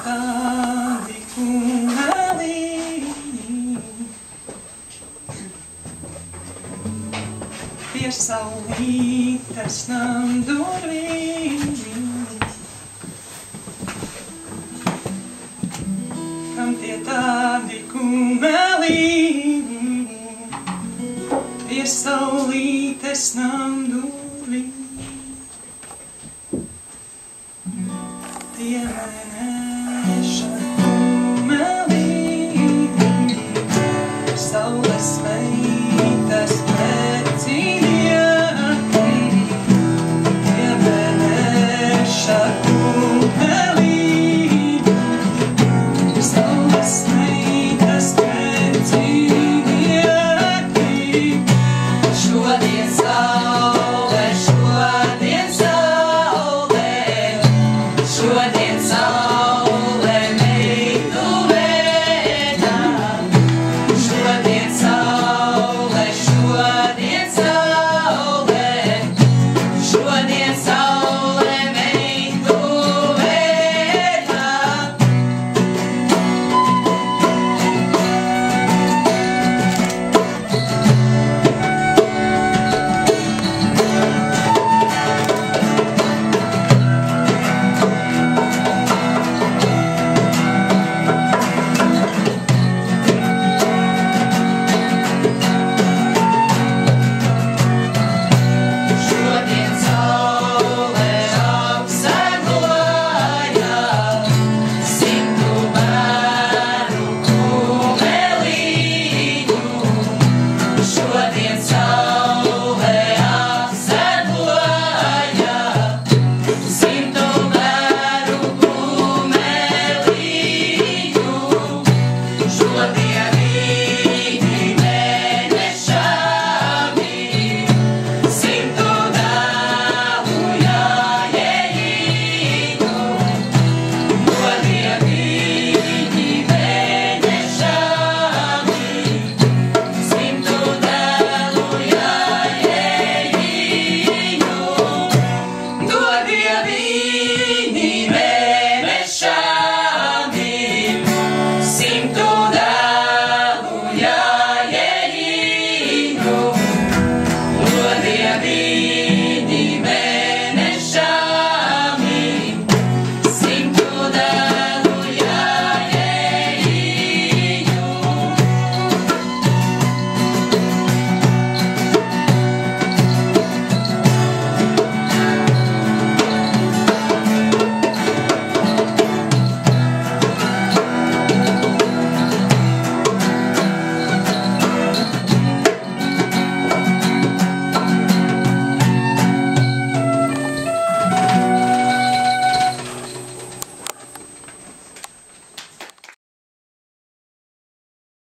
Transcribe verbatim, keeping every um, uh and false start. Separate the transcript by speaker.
Speaker 1: tādi kumeli, pie saulītes namdurvīm, kam tie tādi kumeli, pie saulītes namdurvīm. Tie mēneša kumeli, saules meitas precinieki, tie mēneša kumeli, saules meitas precinieki. Šodien saule, šodien saule, šodien saule meitu vēdā, šodien saule, šodien saule, šodien saule meitu vēdā. Šodien saule apsegoja simtu bērnu kumeliņu. Šodien saule apsegoja simtu bērnu kumeliņu. Šodien